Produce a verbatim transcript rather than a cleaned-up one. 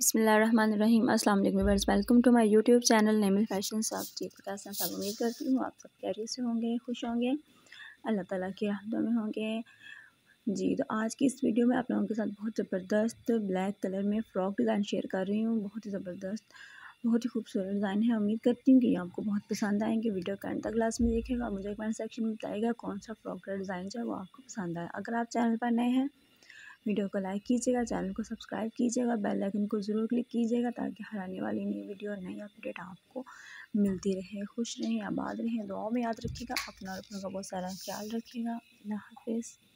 बिस्मिल्लाहिर्रहमानिर्रहीम अस्सलाम वालेकुम viewers, welcome to my YouTube channel Nemil fashion shop. जी कैसे हैं सब, उम्मीद करती हूँ आप सब खैरियत से होंगे, खुश होंगे, अल्लाह ताला की रहमतों में होंगे। जी तो आज की इस वीडियो में आप लोगों के साथ बहुत ज़बरदस्त ब्लैक कलर में फ़्रॉक डिज़ाइन शेयर कर रही हूँ। बहुत ही ज़बरदस्त, बहुत ही खूबसूरत डिज़ाइन है। उम्मीद करती हूँ कि आपको बहुत पसंद आएंगे। वीडियो का अंत तक क्लास में देखेगा, मुझे कमेंट सेक्शन में बताएगा कौन सा फ़्रॉक का डिज़ाइन जो है वो आपको पसंद आए। अगर आप चैनल पर नए हैं, वीडियो को लाइक कीजिएगा, चैनल को सब्सक्राइब कीजिएगा, बेल आइकन को ज़रूर क्लिक कीजिएगा ताकि हर आने वाली नई वीडियो और नई अपडेट आपको मिलती रहे। खुश रहें, आबाद रहें, दुआओं में याद रखिएगा। अपना और अपनों का बहुत सारा ख्याल रखिएगा। अल्लाह हाफिज़।